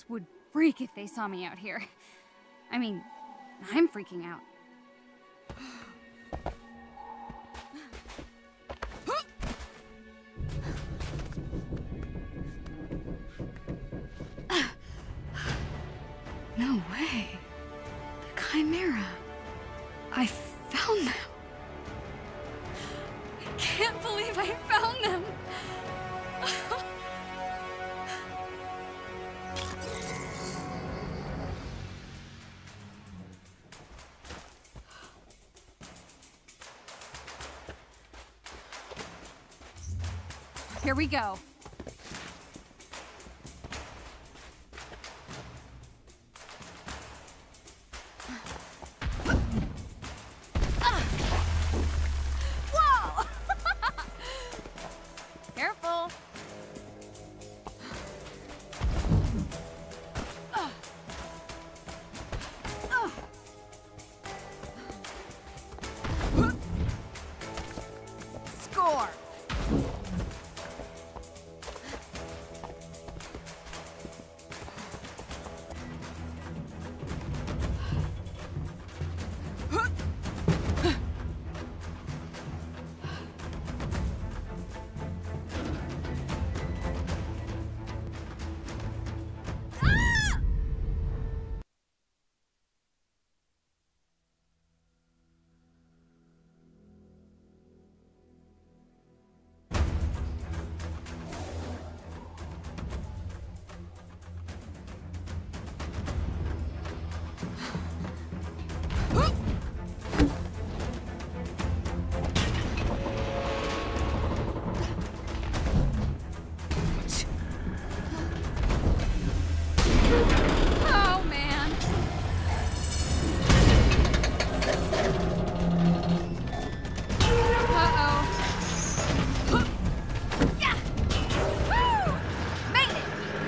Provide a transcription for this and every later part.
Cops would freak if they saw me out here. I mean, I'm freaking out. No way. The Chimera. I found them. I can't believe I found them. Here we go. Whoa! Careful. Score. Oh, man. Uh-oh. Yeah. Woo! Made it.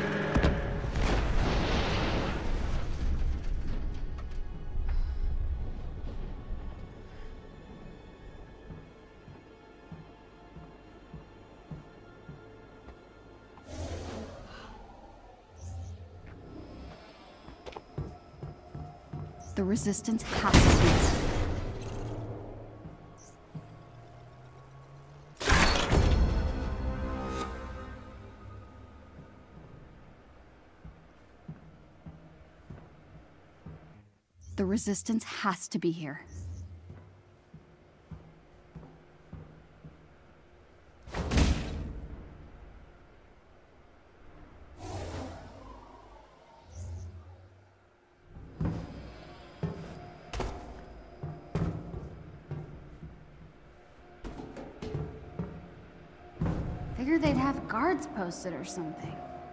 The Resistance has to be. The Resistance has to be here. Figured they'd have guards posted or something.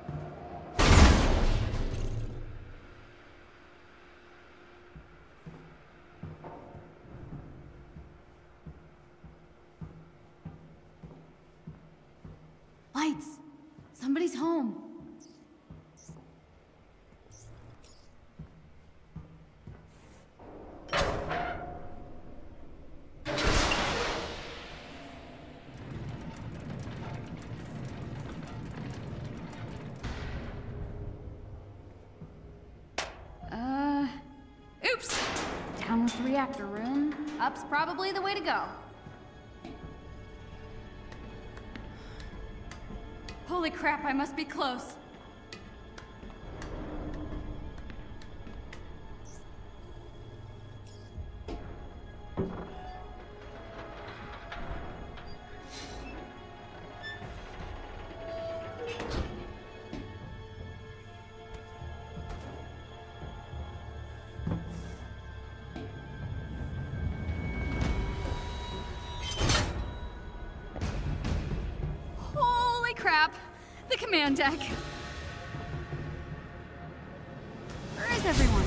Lights! Somebody's home. Oops! Down was the reactor room. Up's probably the way to go. Holy crap, I must be close. Crap! The command deck! Where is everyone?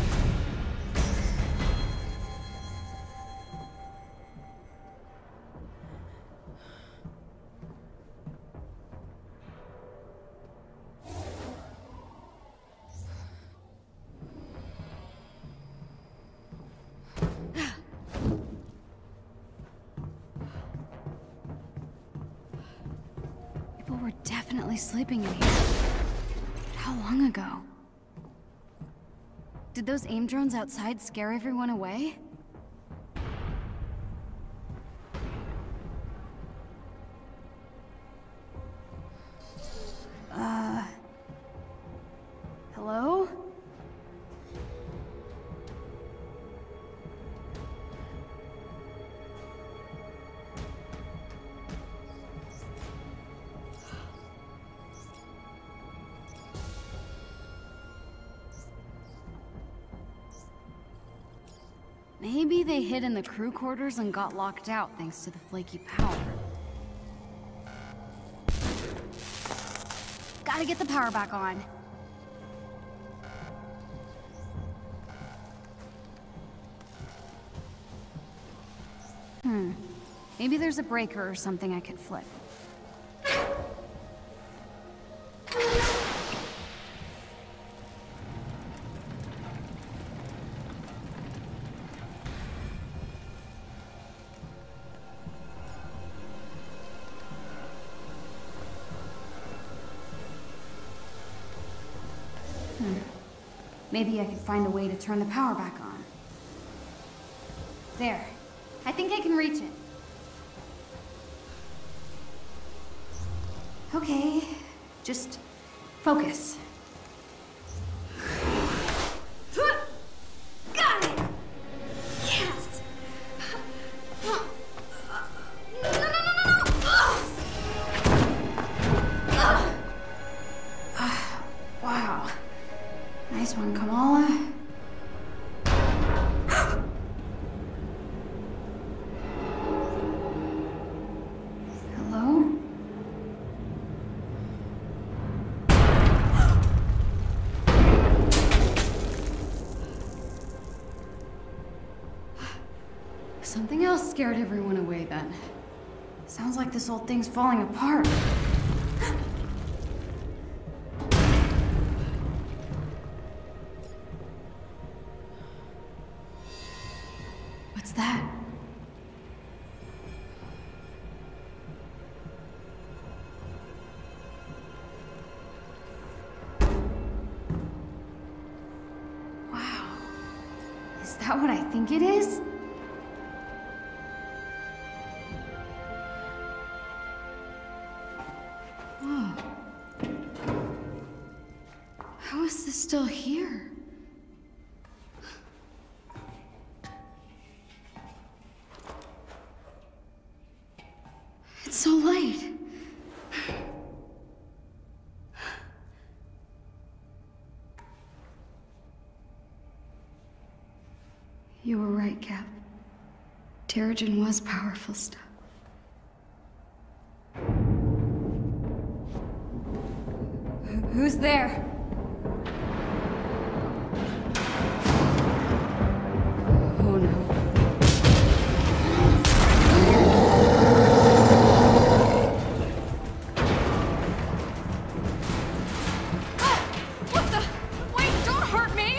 People were definitely sleeping in here. But how long ago? Did those AIM drones outside scare everyone away? Hello? Maybe they hid in the crew quarters and got locked out thanks to the flaky power. Gotta get the power back on. Maybe there's a breaker or something I could flip. Maybe I could find a way to turn the power back on. There. I think I can reach it. Okay, just focus. Got it! Yes! No! Wow. Nice one, Kamala. Hello? Something else scared everyone away then. Sounds like this old thing's falling apart. What's that? Wow. Is that what I think it is? Whoa. How is this still here? It's so light. You were right, Cap. Terrigen was powerful stuff. Who's there? Oh no. What the? Wait, don't hurt me!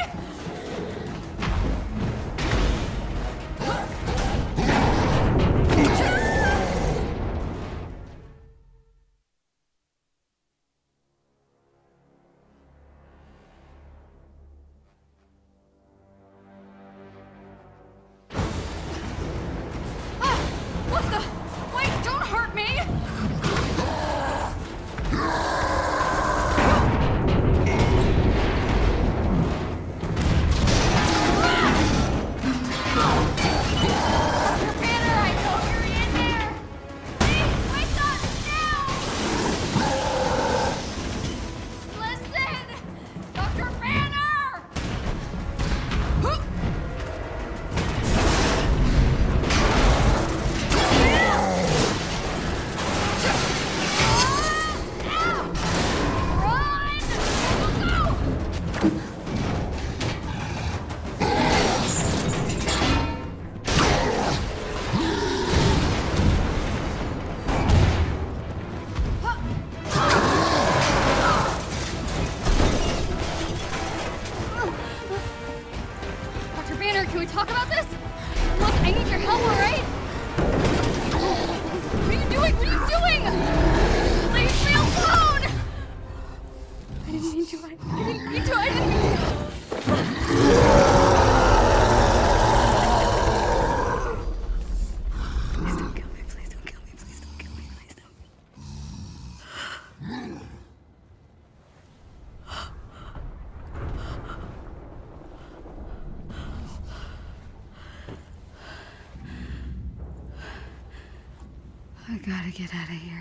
I gotta get out of here.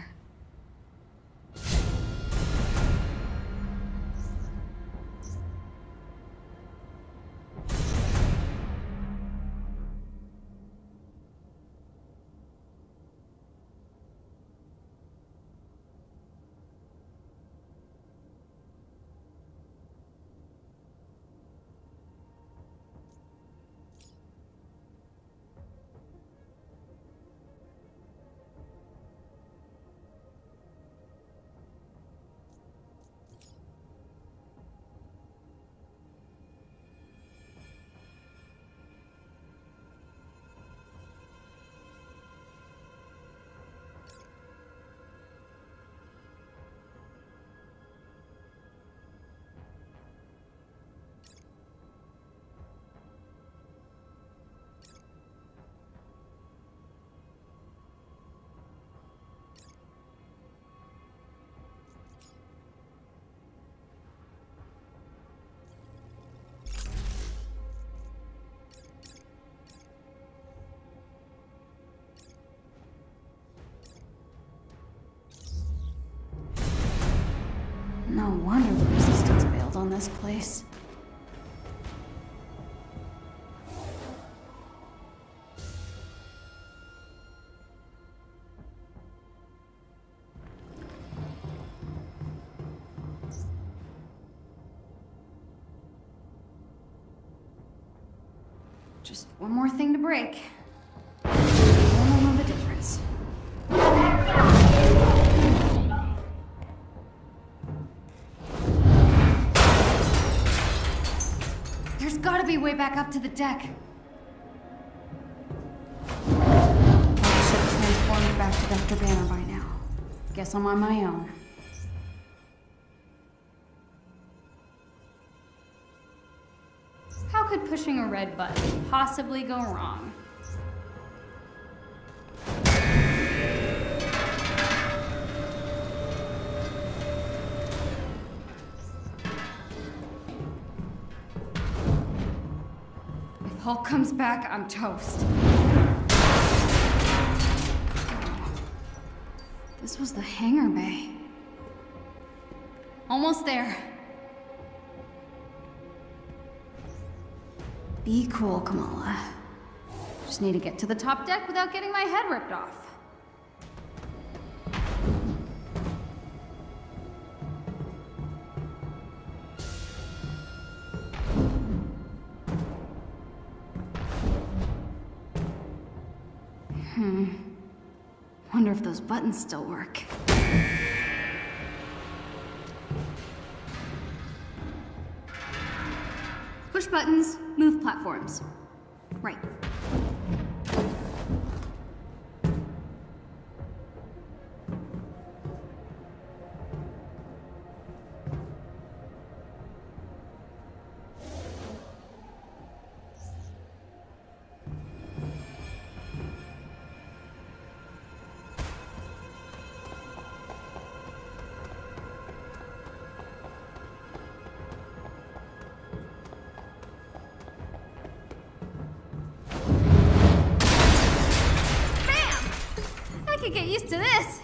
No wonder the Resistance bailed on this place. Just one more thing to break. I don't know the difference. There's gotta be a way back up to the deck. I should have transformed back to Dr. Banner by now. Guess I'm on my own. How could pushing a red button possibly go wrong? If Hulk comes back, I'm toast. This was the hangar bay. Almost there. Be cool, Kamala. Just need to get to the top deck without getting my head ripped off. Wonder if those buttons still work. Push buttons, move platforms. Right. I could get used to this.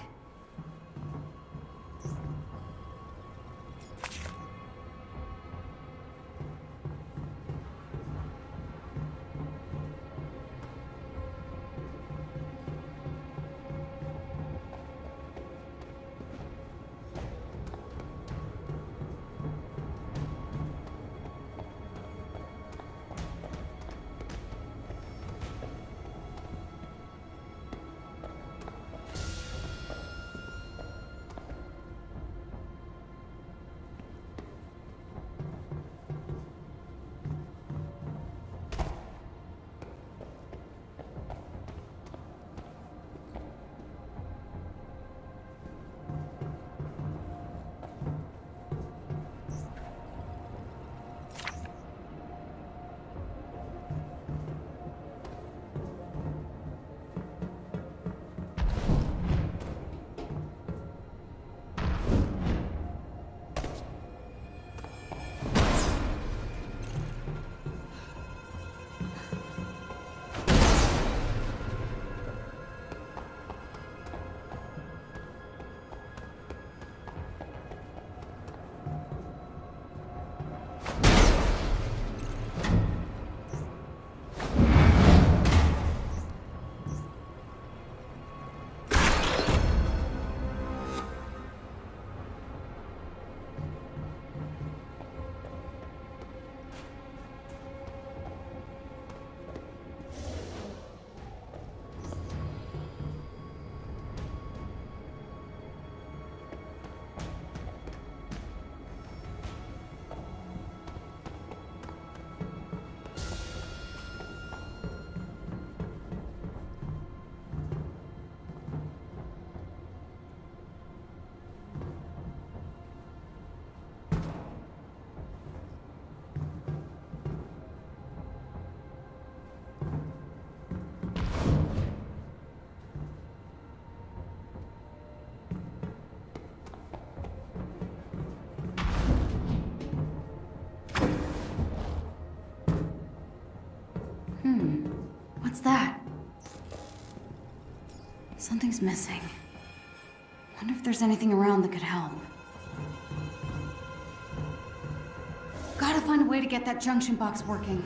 that? Something's missing. Wonder if there's anything around that could help. Gotta find a way to get that junction box working.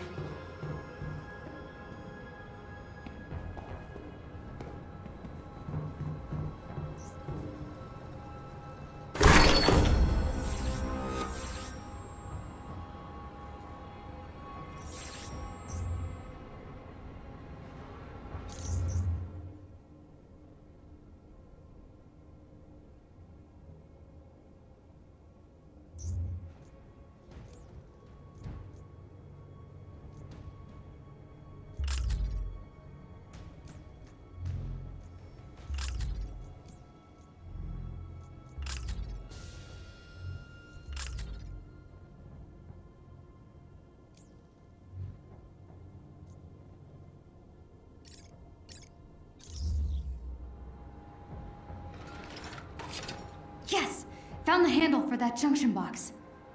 Yes! Found the handle for that junction box.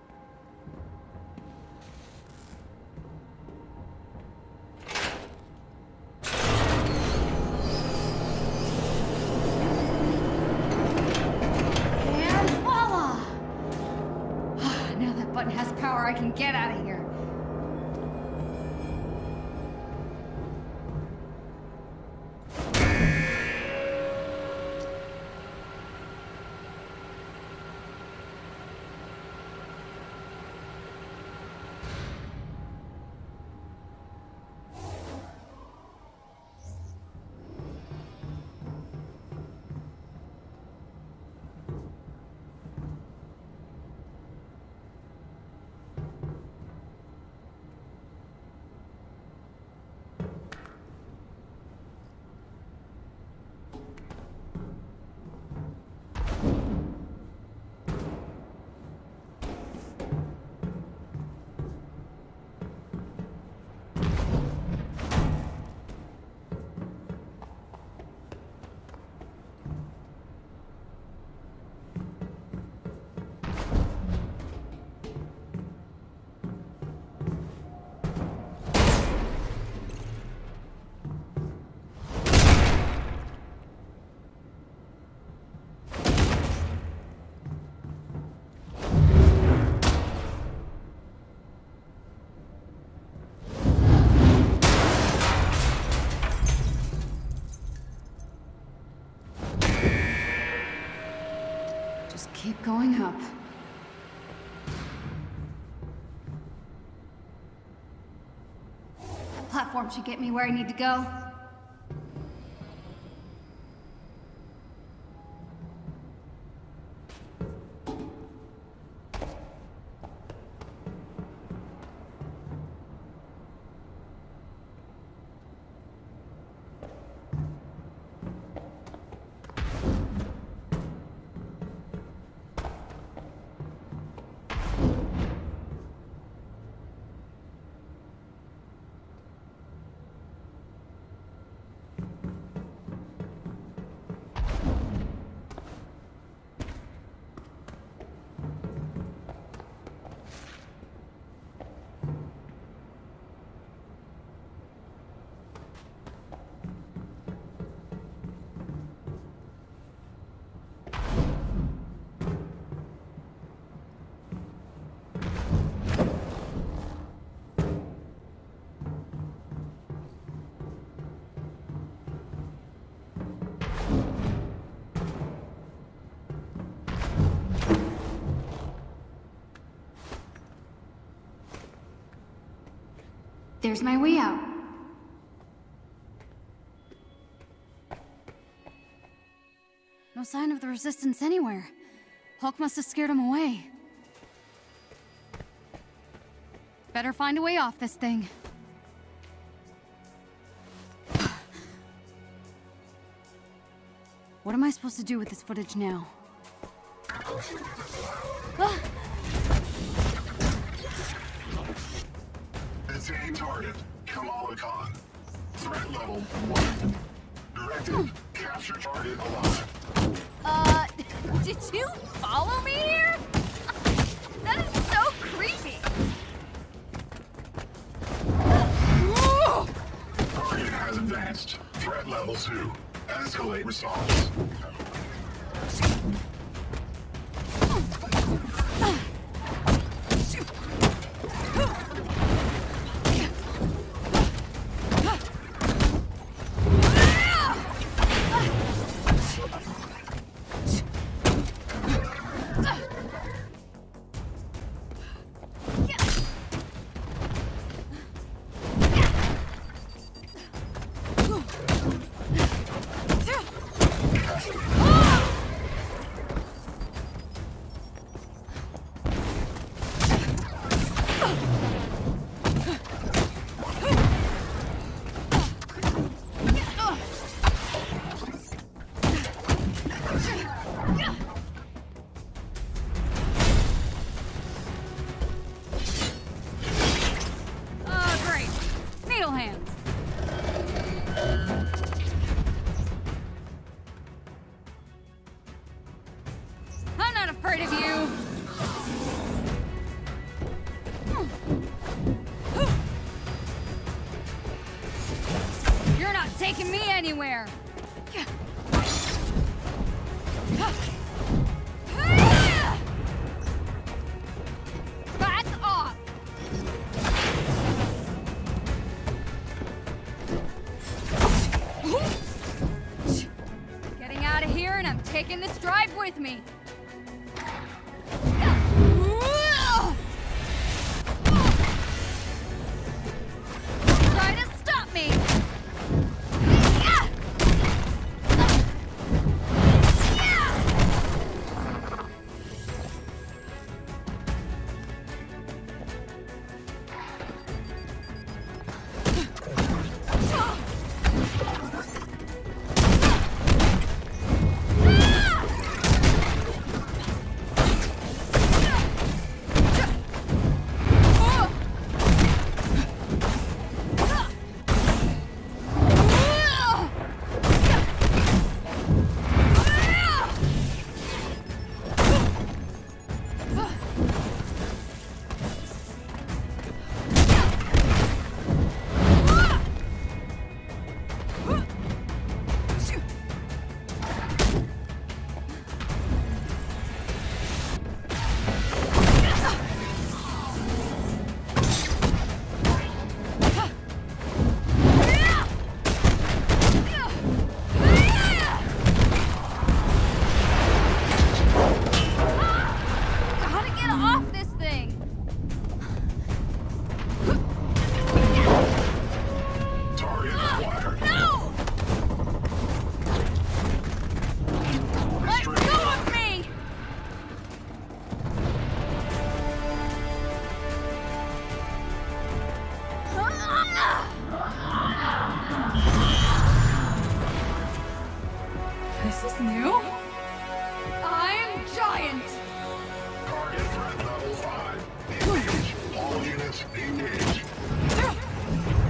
And voila! Now that button has power, I can get out of here. Keep going up. That platform should get me where I need to go. There's my way out. No sign of the resistance anywhere. Hulk must have scared him away. Better find a way off this thing. What am I supposed to do with this footage now? Detain target, Kamala Khan. Threat level 1. Directive, capture target alive. Did you follow me here? That is so creepy. Target has has advanced. Threat level 2. Escalate response. Afraid of you! You're not taking me anywhere! Back off! Getting out of here and I'm taking this drive with me! This is new? I'm Giant! Target threat level 5. Engage. All units engage.